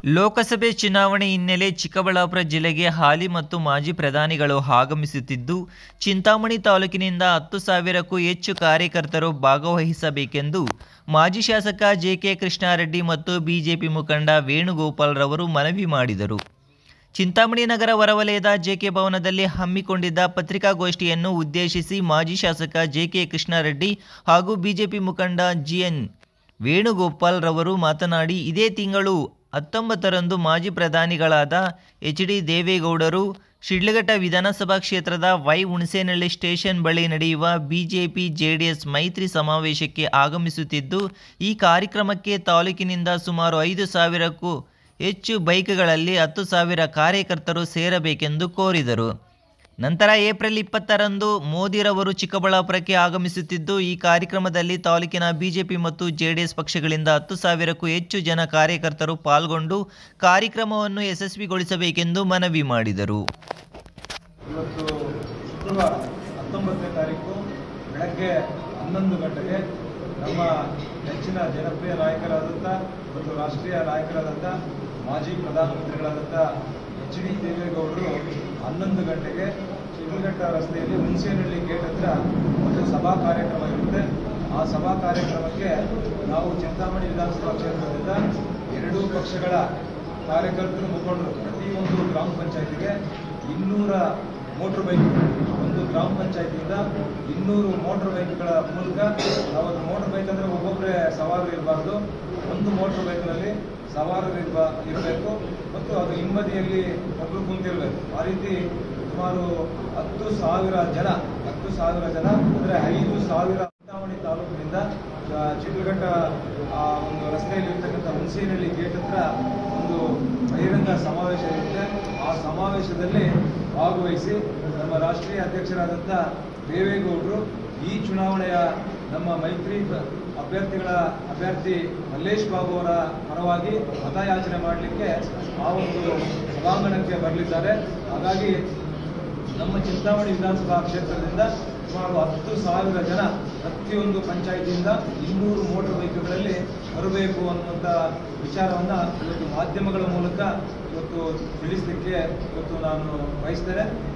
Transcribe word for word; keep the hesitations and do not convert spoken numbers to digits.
ಲೋಕಸಭೆ ಚುನಾವಣೆ ಹಿನ್ನೆಲೆ ಚಿಕ್ಕಬಳ್ಳಾಪುರ ಜಿಲ್ಲೆಗೆ ಹಾಲಿ ಮತ್ತು ಮಾಜಿ ಪ್ರಧಾನಿಗಳು ಆಗಮಿಸುತ್ತಿದ್ದು, ಚಿಂತಾಮಣಿ ತಾಲೂಕಿನಿಂದ ಹತ್ತು ಸಾವಿರಕ್ಕೂ ಹೆಚ್ಚು ಕಾರ್ಯಕರ್ತರು ಭಾಗವಹಿಸಬೇಕೆಂದು ಮಾಜಿ ಶಾಸಕ ಜೆ ಕೆ ಕೃಷ್ಣಾರೆಡ್ಡಿ ಮತ್ತು ಬಿಜೆಪಿ ಮುಖಂಡ ವೇಣುಗೋಪಾಲ್ ರವರು ಮನವಿ ಮಾಡಿದರು. ಚಿಂತಾಮಣಿ ನಗರ ಹೊರವಲಯದ ಜೆಕೆ ಭವನದಲ್ಲಿ ಹಮ್ಮಿಕೊಂಡಿದ್ದ ಪತ್ರಿಕಾಗೋಷ್ಠಿಯನ್ನು ಉದ್ದೇಶಿಸಿ ಮಾಜಿ ಶಾಸಕ ಜೆ ಕೆ ಕೃಷ್ಣಾರೆಡ್ಡಿ ಹಾಗೂ ಬಿಜೆಪಿ ಮುಖಂಡ ಜಿ ಎನ್ ವೇಣುಗೋಪಾಲ್ ರವರು ಮಾತನಾಡಿ, ಇದೇ ತಿಂಗಳು ಹತ್ತೊಂಬತ್ತರಂದು ಮಾಜಿ ಪ್ರಧಾನಿಗಳಾದ ಎಚ್ ಡಿ ದೇವೇಗೌಡರು ಶಿಡ್ಲಘಟ್ಟ ವಿಧಾನಸಭಾ ಕ್ಷೇತ್ರದ ವೈ ಹುಣಸೇನಹಳ್ಳಿ ಸ್ಟೇಷನ್ ಬಳಿ ನಡೆಯುವ ಬಿಜೆಪಿ ಜೆಡಿಎಸ್ ಮೈತ್ರಿ ಸಮಾವೇಶಕ್ಕೆ ಆಗಮಿಸುತ್ತಿದ್ದು, ಈ ಕಾರ್ಯಕ್ರಮಕ್ಕೆ ತಾಲೂಕಿನಿಂದ ಸುಮಾರು ಐದು ಸಾವಿರಕ್ಕೂ ಹೆಚ್ಚು ಬೈಕ್ಗಳಲ್ಲಿ ಹತ್ತು ಸಾವಿರ ಕಾರ್ಯಕರ್ತರು ಸೇರಬೇಕೆಂದು ಕೋರಿದರು. ನಂತರ ಏಪ್ರಿಲ್ ಇಪ್ಪತ್ತರಂದು ಮೋದಿರವರು ಚಿಕ್ಕಬಳ್ಳಾಪುರಕ್ಕೆ ಆಗಮಿಸುತ್ತಿದ್ದು, ಈ ಕಾರ್ಯಕ್ರಮದಲ್ಲಿ ತಾಲೂಕಿನ ಬಿಜೆಪಿ ಮತ್ತು ಜೆಡಿಎಸ್ ಪಕ್ಷಗಳಿಂದ ಹತ್ತು ಸಾವಿರಕ್ಕೂ ಹೆಚ್ಚು ಜನ ಕಾರ್ಯಕರ್ತರು ಪಾಲ್ಗೊಂಡು ಕಾರ್ಯಕ್ರಮವನ್ನು ಯಶಸ್ವಿಗೊಳಿಸಬೇಕೆಂದು ಮನವಿ ಮಾಡಿದರು. ಇವತ್ತು ಶುಕ್ರವಾರ ಹತ್ತೊಂಬತ್ತನೇ ತಾರೀಕು ಬೆಳಗ್ಗೆ ಹನ್ನೊಂದು ಗಂಟೆಗೆ ನಮ್ಮ ನೆಚ್ಚಿನ ಜನಪ್ರಿಯ ನಾಯಕರಾದಂಥ ಮತ್ತು ರಾಷ್ಟ್ರೀಯ ನಾಯಕರಾದಂಥ ಮಾಜಿ ಪ್ರಧಾನಮಂತ್ರಿಗಳಾದಂಥ ಎಚ್ ಡಿ ದೇವೇಗೌಡರು ಹನ್ನೊಂದು ಗಂಟೆಗೆ ಶಿಡ್ಲಘಟ್ಟ ರಸ್ತೆಯಲ್ಲಿ ಹುಣಸೇನಹಳ್ಳಿ ಗೇಟ್ ಹತ್ರ ಒಂದು ಸಭಾ ಕಾರ್ಯಕ್ರಮ ಇರುತ್ತೆ. ಆ ಸಭಾ ಕಾರ್ಯಕ್ರಮಕ್ಕೆ ನಾವು ಚಿಂತಾಮಣಿ ವಿಧಾನಸಭಾ ಕ್ಷೇತ್ರದಿಂದ ಎರಡೂ ಪಕ್ಷಗಳ ಕಾರ್ಯಕರ್ತರು ಮುಖಂಡರು ಪ್ರತಿಯೊಂದು ಗ್ರಾಮ ಪಂಚಾಯತಿಗೆ ಇನ್ನೂರ ಮೋಟ್ರ್ ಬೈಕ್, ಒಂದು ಗ್ರಾಮ ಪಂಚಾಯತಿಯಿಂದ ಇನ್ನೂರು ಮೋಟ್ರ್ ಬೈಕ್ಗಳ ಮೂಲಕ ನಾವು ಅದು ಮೋಟ್ರ್ ಬೈಕ್ ಅಂದರೆ ಒಬ್ಬೊಬ್ಬರೇ ಸವಾರರು ಇರಬಾರ್ದು, ಒಂದು ಮೋಟ್ರ್ ಬೈಕ್ನಲ್ಲಿ ಸವಾರರು ಇರಬ ಇರಬೇಕು ಮತ್ತು ಅದು ಹಿಂಬದಿಯಲ್ಲಿ ಒಬ್ಬರು ಕುಂತಿರಬೇಕು. ಆ ರೀತಿ ಸುಮಾರು ಹತ್ತು ಸಾವಿರ ಜನ ಹತ್ತು ಸಾವಿರ ಜನ ಅಂದರೆ ಐದು ಸಾವಿರ ಚಿಂತಾಮಣಿ ತಾಲೂಕಿನಿಂದ ಶಿಡ್ಲಘಟ್ಟ ಒಂದು ರಸ್ತೆಯಲ್ಲಿ ಇರ್ತಕ್ಕಂಥ ಹುಣಸೇನಹಳ್ಳಿ ಗೇಟ್ ಹತ್ರ ಒಂದು ಬಹಿರಂಗ ಸಮಾವೇಶ ಇರುತ್ತೆ. ಆ ಸಮಾವೇಶದಲ್ಲಿ ಭಾಗವಹಿಸಿ ನಮ್ಮ ರಾಷ್ಟ್ರೀಯ ಅಧ್ಯಕ್ಷರಾದಂಥ ದೇವೇಗೌಡರು ಈ ಚುನಾವಣೆಯ ನಮ್ಮ ಮೈತ್ರಿ ಅಭ್ಯರ್ಥಿಗಳ ಅಭ್ಯರ್ಥಿ ಮಲ್ಲೇಶ್ ಬಾಬು ಅವರ ಪರವಾಗಿ ಮತಯಾಚನೆ ಮಾಡಲಿಕ್ಕೆ ಆ ಒಂದು ಸಭಾಂಗಣಕ್ಕೆ ಬರಲಿದ್ದಾರೆ. ಹಾಗಾಗಿ ನಮ್ಮ ಚಿಂತಾಮಣಿ ವಿಧಾನಸಭಾ ಕ್ಷೇತ್ರದಿಂದ ಸುಮಾರು ಹತ್ತು ಸಾವಿರ ಜನ ಪ್ರತಿಯೊಂದು ಪಂಚಾಯಿತಿಯಿಂದ ಇನ್ನೂರು ಮೋಟರ್ ಬೈಕ್ಗಳಲ್ಲಿ ಬರಬೇಕು ಅನ್ನುವಂಥ ವಿಚಾರವನ್ನು ಇವತ್ತು ಮಾಧ್ಯಮಗಳ ಮೂಲಕ ಇವತ್ತು ತಿಳಿಸಲಿಕ್ಕೆ ಇವತ್ತು ನಾನು ಬಯಸ್ತೇನೆ.